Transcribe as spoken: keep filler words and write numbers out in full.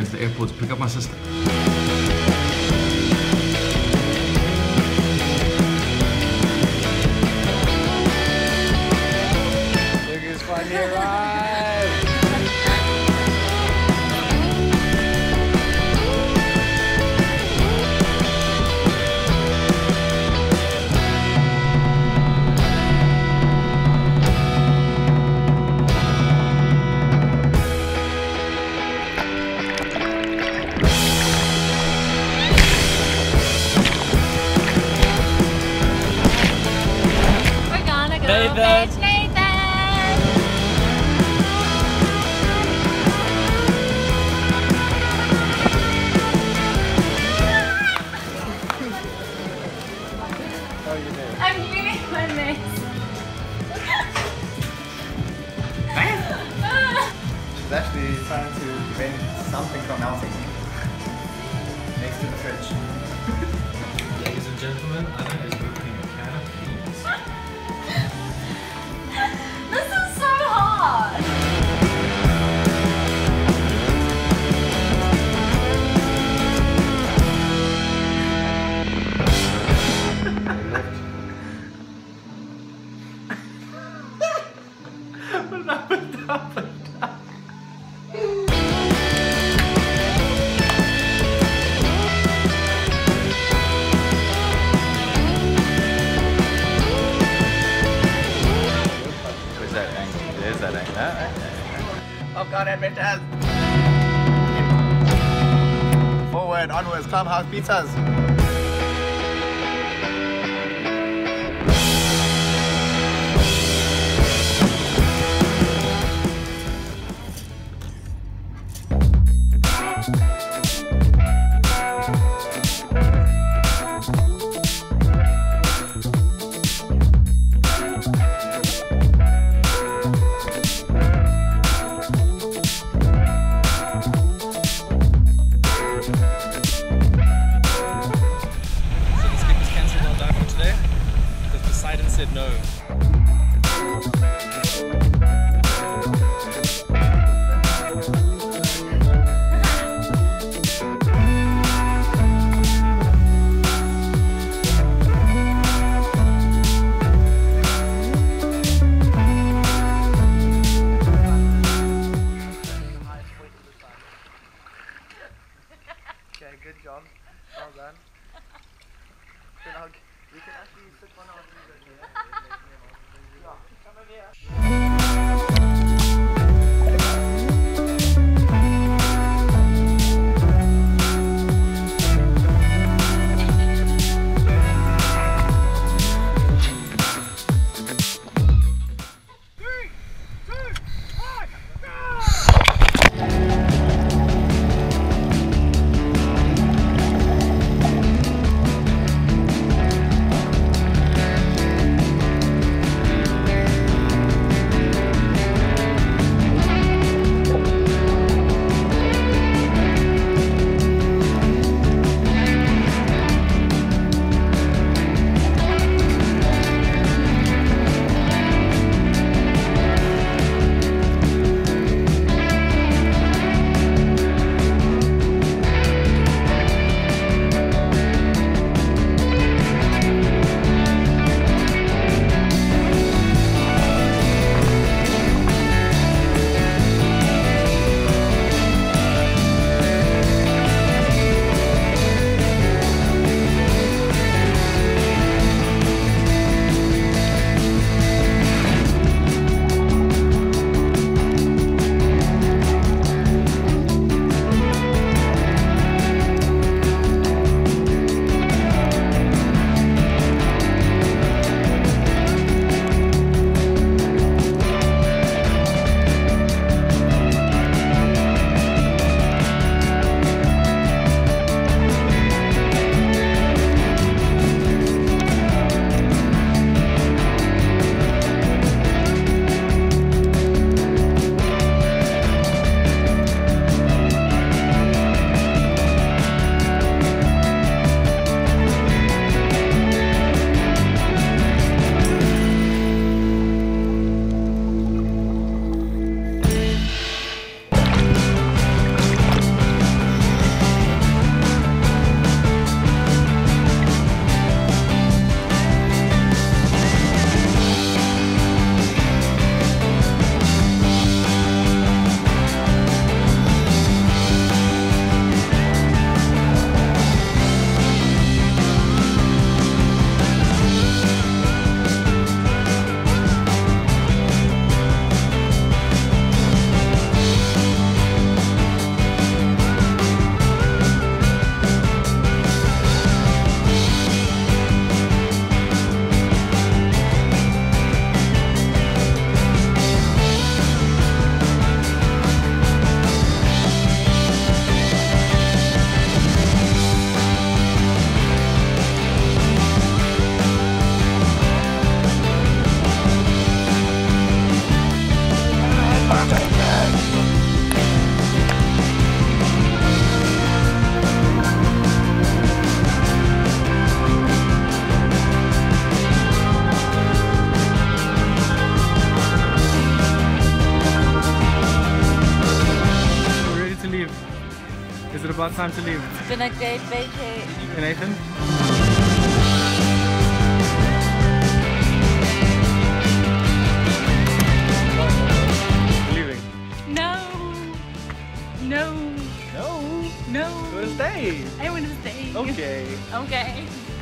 to the airport to pick up my sister. Look who's finally arrived! Nathan! It's Nathan! How are you doing? I'm doing my best. She's actually trying to prevent something from melting next to the fridge. Ladies and gentlemen, Anna is opening a can of beans. This is so hard! But up and up and down. Where's that angle? There's that angle. Ah, okay. Oh god, adventures! Forward, onwards, clubhouse pizzas! Said no. Okay, good job. Well done. Then I'll, you can actually sit one on these here. Yeah, come over here. leave? Is it about time to leave? It's been a great vacation. Hey, Nathan? Leaving? No. No. No. No. You wanna stay? I want to stay. Okay. Okay.